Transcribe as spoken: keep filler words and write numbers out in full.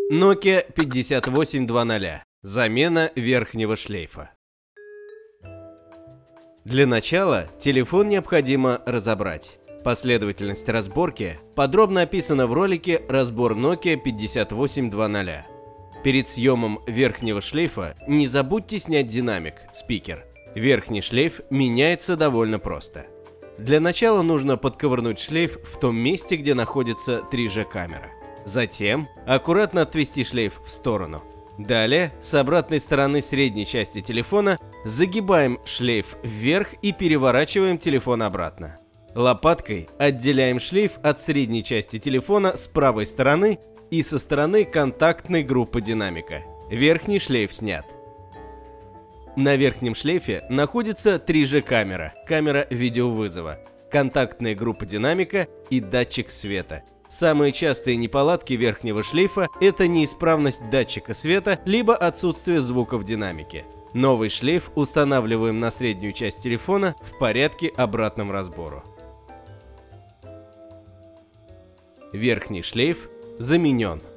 Nokia пятьдесят восемь двадцать. Замена верхнего шлейфа. Для начала телефон необходимо разобрать. Последовательность разборки подробно описана в ролике «Разбор Nokia пятьдесят восемь двадцать». Перед съемом верхнего шлейфа не забудьте снять динамик, спикер. Верхний шлейф меняется довольно просто. Для начала нужно подковырнуть шлейф в том месте, где находится три джи камера. Затем аккуратно отвести шлейф в сторону. Далее с обратной стороны средней части телефона загибаем шлейф вверх и переворачиваем телефон обратно. Лопаткой отделяем шлейф от средней части телефона с правой стороны и со стороны контактной группы динамика. Верхний шлейф снят. На верхнем шлейфе находится три джи камера, камера видеовызова, контактная группа динамика и датчик света. Самые частые неполадки верхнего шлейфа – это неисправность датчика света, либо отсутствие звука в динамике. Новый шлейф устанавливаем на среднюю часть телефона в порядке обратном разбору. Верхний шлейф заменен.